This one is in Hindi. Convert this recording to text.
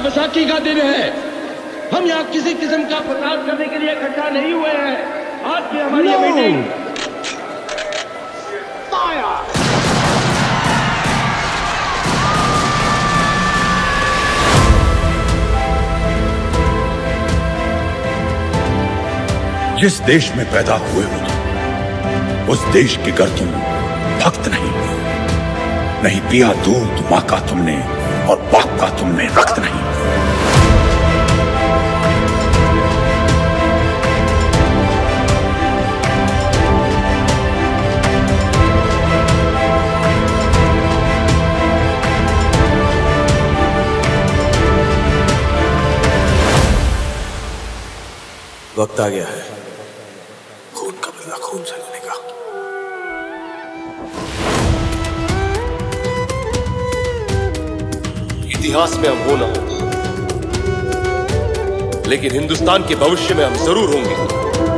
बैसाखी का दिन है। हम यहाँ किसी किस्म का फसाद करने के लिए इकट्ठा नहीं हुए हैं। आज की हमारी मीटिंग जिस देश में पैदा हुए हो तुम, उस देश के घर तुम भक्त नहीं पिया दूध माँ का तुमने और बाप का तुमने रक्त नहीं। वक्त आ गया है खून का बदला खून से लेने का। इतिहास में हम हो ना हो, लेकिन हिंदुस्तान के भविष्य में हम जरूर होंगे।